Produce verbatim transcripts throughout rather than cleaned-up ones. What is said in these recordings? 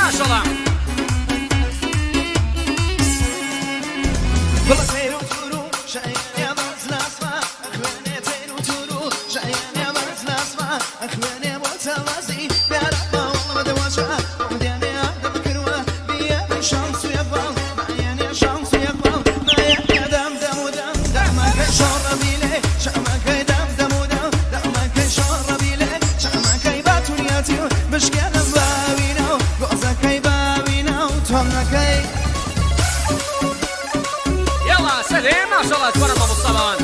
ماشاءالله يلا سليم ما شاء الله تبارك الله مصطفى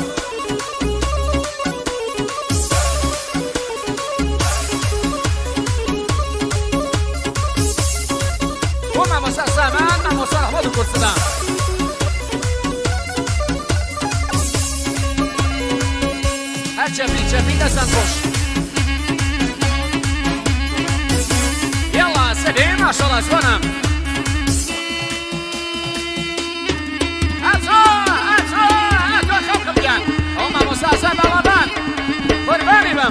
وما مساء سامان مع مساء احمد الكرسدان هاتشافي شافي دسان خوش يلا سليم ما شاء الله تبارك هما مساسة بلدان قرباني بم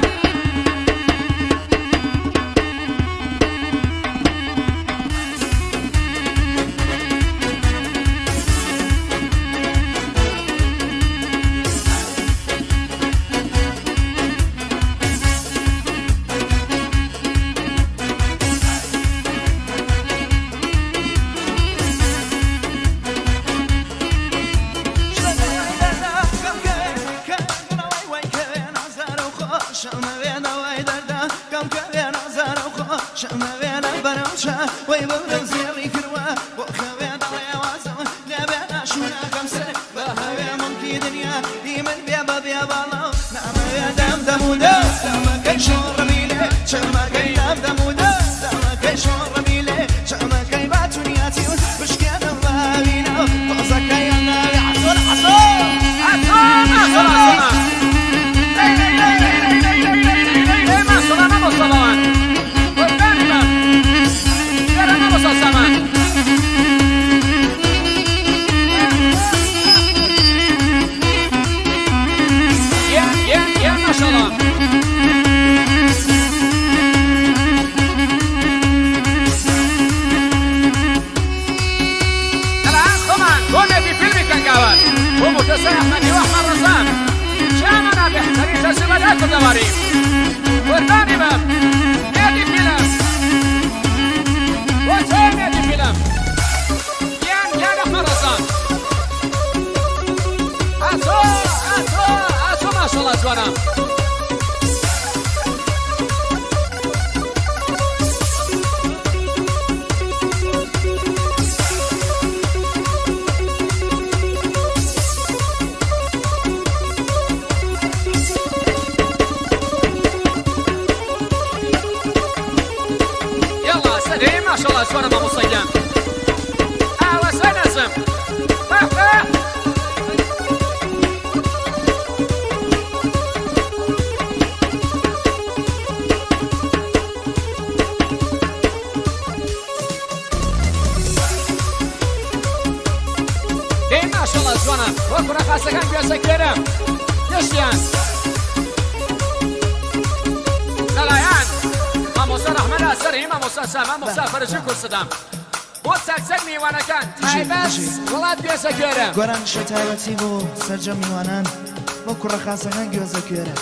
گران شتابتی بو سرجا میوانان با کره خاصان گوزه کره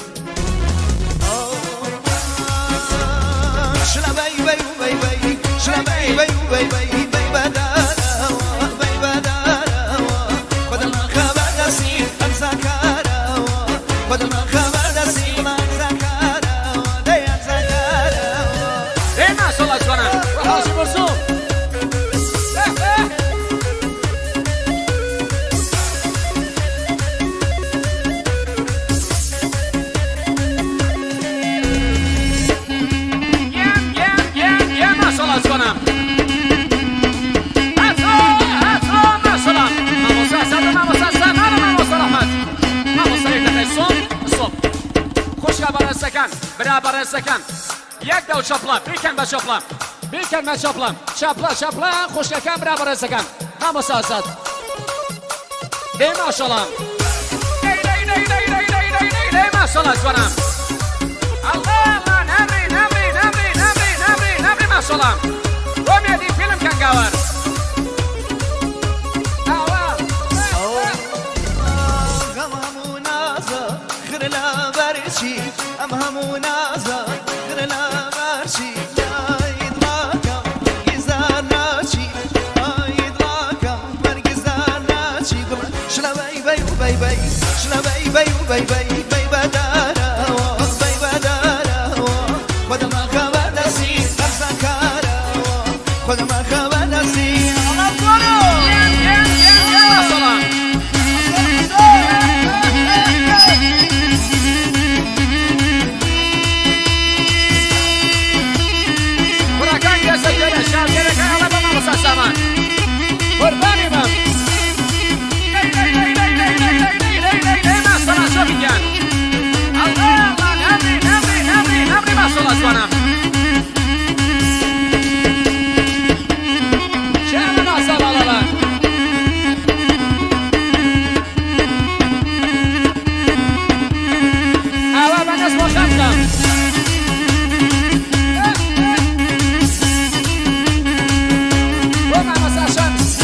شلا بای بای بای بای شلا بای بای بای بای بای بدارا بای بدارا بدل ما خبر دستی امسکارا بدل ما خبر دستی امسکارا دی امسکارا ای ما شاء الله جوانان راحتی برسو برابر سکن یک دو چپلا بیکن با چپلا بیکن با چپلا چپلا چپلا خوشگکن برابر سکن نمسازد دی ماشاءالله دی دی دی دی دی دی دی دی ماشاءالله جوانم الله الله نبری نبری نبری نبری نبری نبری ماشاءالله قوم یدی فیلم براور اوا غم همون آزا خر لا برشی ام همون آزا خر لا برشی Bye bye, bye bye, bye bye, bye badara, bye badara. Quando me acaba de assim, essa cara. Quando me acaba de assim, olá fora. Por acá que essa ideia já quer que ela vamos a chamar. Por bem, vamos. Sofian Allah Allah nabri nabri nabri nabri maşallah sana Şöyle maşallah Allah Ava ben nasıl boşalttım Bu namasa şans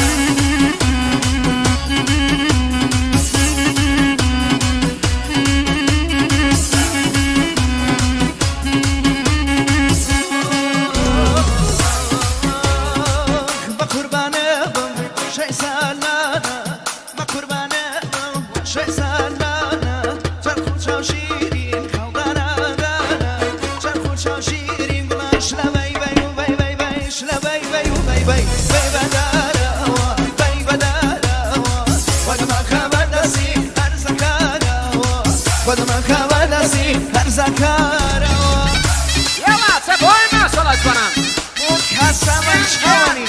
Yalla, se boy maşallah sana. Bu kasaman çavani.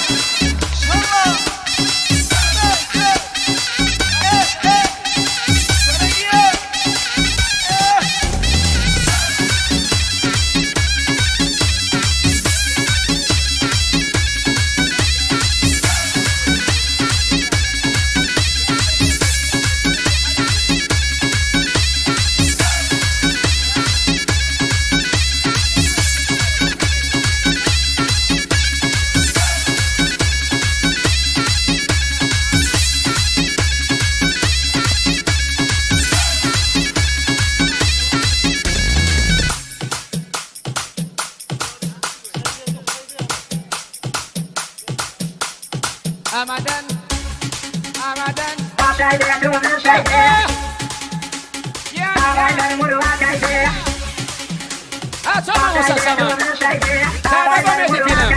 Amadan Amadan Ya Ha tamam olsa sana Sana da medikine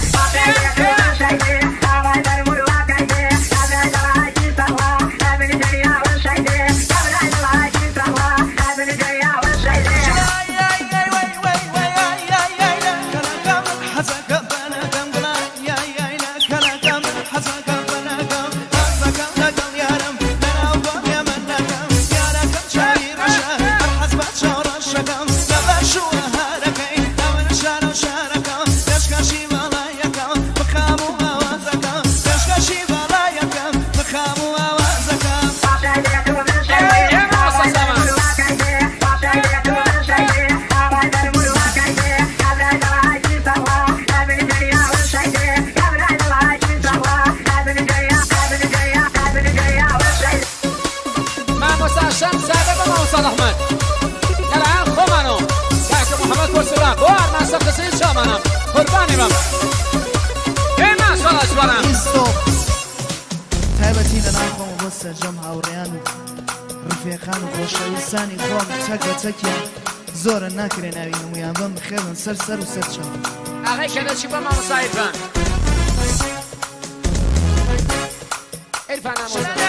ڕفێقان و خۆشەویستانی خۆم چەکە چەکیان زۆرە ناکرێ ناوی نمویان بەم بخێڵن سەر سەر و سەر چاو ئاغای کەدەچی بە مامۆستا عیرفان عیرفان ئامۆزا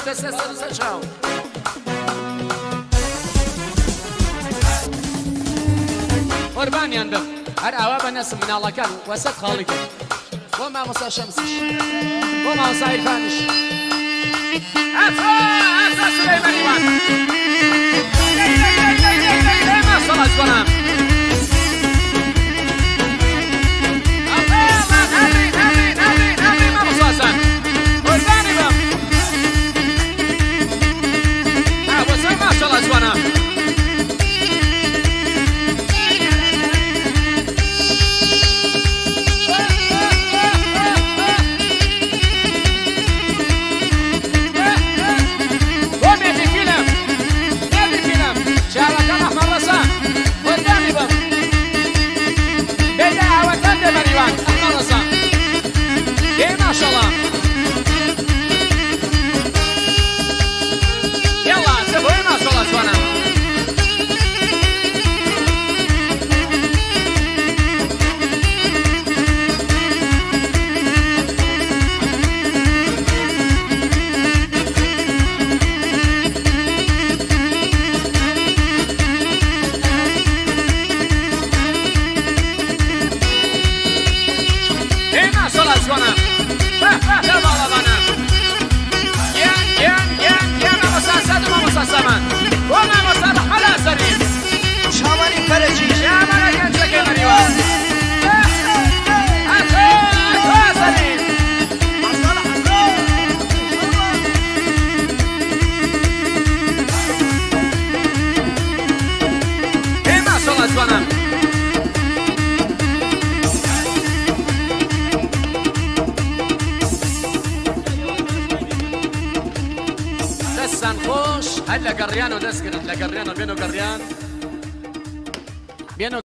دست دست شاو قربانیان بم هر ئاوا بە نەسم مناڵەکان وەسەد خاڵی کرد بۆ مامۆستا شەمسیش بۆ مامۆستا عیرفانیش ئەفا ئەفا سولەیمانیوان ماشەڵڵا جوانم ماشەڵڵا جوانم دەستان خۆش هەر لە گەڕیان و دەست گرن لە گەڕیان و بێن و گەڕیان بێن و